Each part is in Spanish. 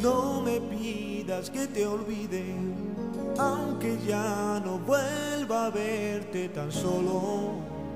No me pidas que te olvide, aunque ya no vuelva a verte tan solo.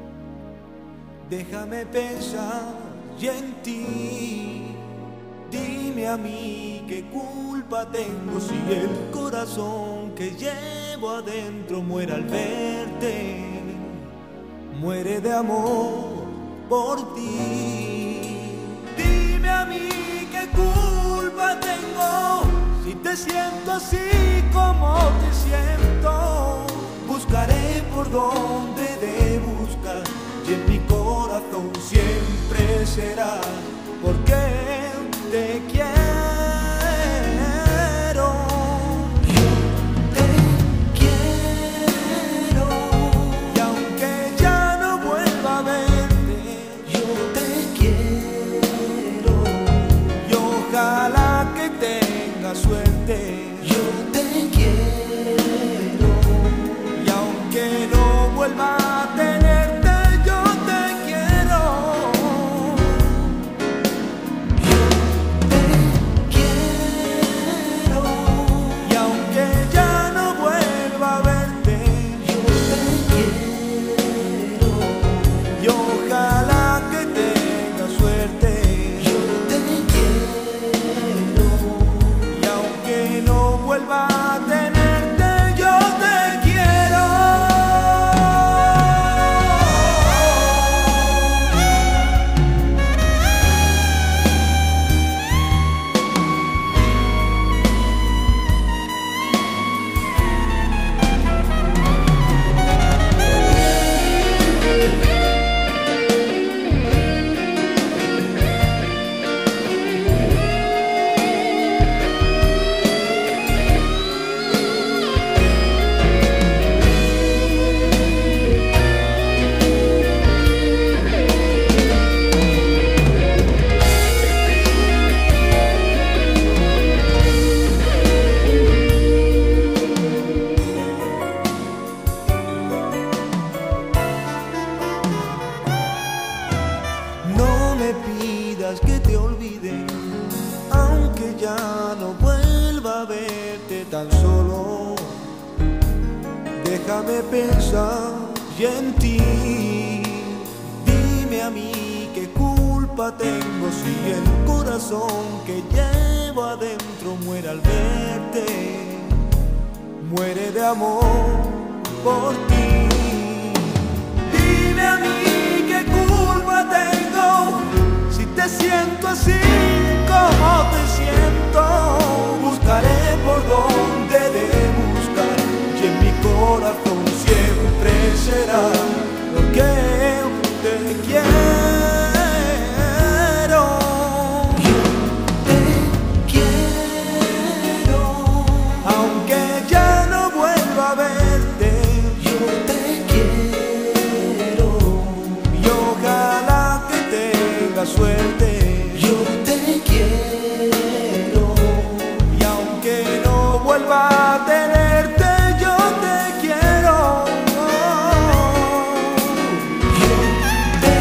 Déjame pensar y en ti. Dime a mí qué culpa tengo si el corazón que llevo adentro muere al verte. Muere de amor por ti. Dime a mí qué culpa tengo si te siento así como te siento. Buscaré por donde de buscar y en mi corazón siempre será porque te quiero. Yo te quiero y aunque ya no vuelva a verte, yo te quiero y ojalá que tengas suerte. Yo te quiero y aunque no vuelva a tenerte, yo te quiero. Yo te quiero y aunque ya no vuelva a verte, yo te quiero y ojalá que tengas suerte. Yo te quiero y aunque no vuelva a tenerte, yo te quiero. No me pidas que te olvide, aunque ya no vuelva a verte tan solo. Déjame pensar y en ti. Dime a mí qué culpa tengo si el corazón que llevo adentro muere al verte. Muere de amor por ti. Dime a mí qué culpa tengo si te siento así como te siento. Buscaré por donde de buscar y en mi corazón siempre será lo que te quiero. Yo te quiero aunque ya no vuelva a verte. Yo te quiero y ojalá que tengas suerte. Yo te quiero y aunque no vuelva a tenerte, yo te quiero. Yo te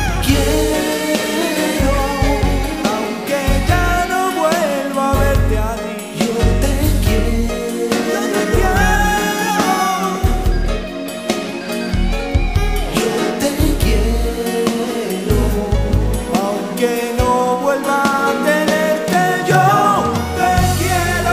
quiero aunque ya no vuelva a verte a ti. Yo te quiero. Yo te quiero. Yo te quiero aunque no vuelva a tenerte, yo te quiero.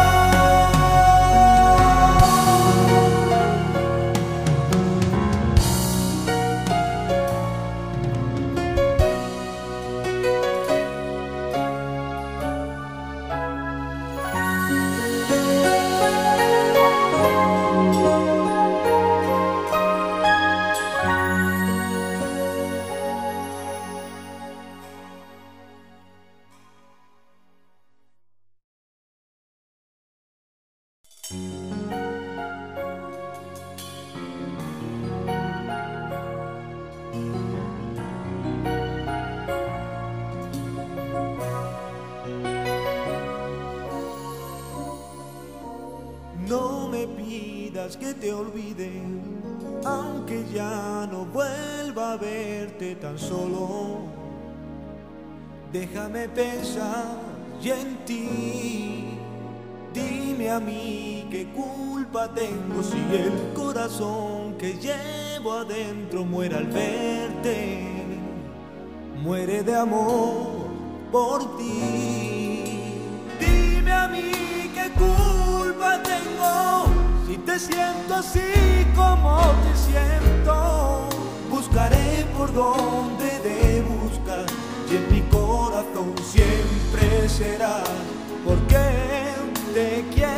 No me pidas que te olvide, aunque ya no vuelva a verte tan solo. Déjame pensar y en ti. Dime a mí qué culpa tengo si el corazón que llevo adentro muere al verte. Muere de amor por ti. Dime a mí qué culpa tengo si te siento así como te siento. Buscaré por donde de buscar y en mi corazón siempre será porque te quiero.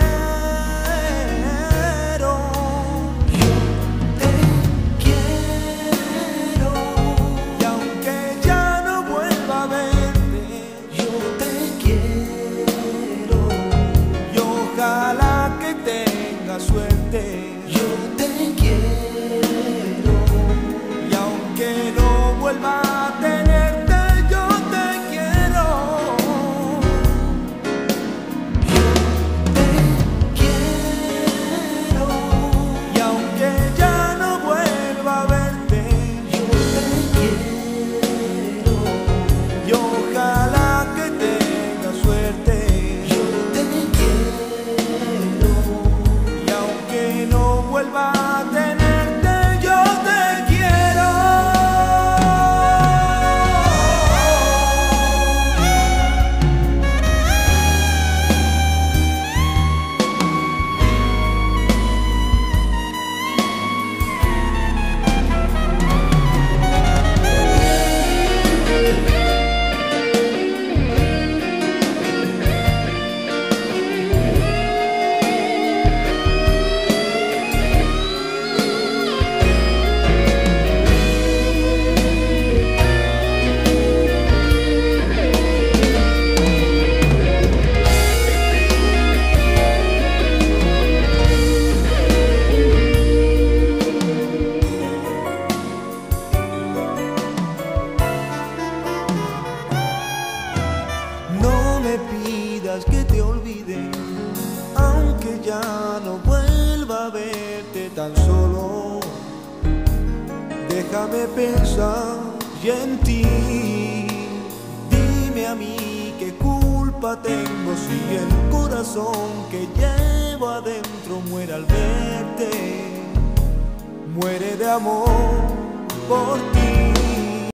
Yo te quiero y aunque ya no vuelva a verte, yo te quiero y ojalá que tenga suerte. Yo te quiero y aunque no vuelva a tenerte, yo te quiero. Yo te quiero y aunque ya no vuelva a verte, yo te quiero y ojalá que tenga suerte. Yo te quiero y aunque no vuelva a tenerte, yo te quiero. No me pidas que te olvide, aunque ya no vuelva a verte, tan solo déjame pensar y en ti. Dime a mí qué culpa tengo si el corazón que llevo adentro muere al verte. Muere de amor por ti.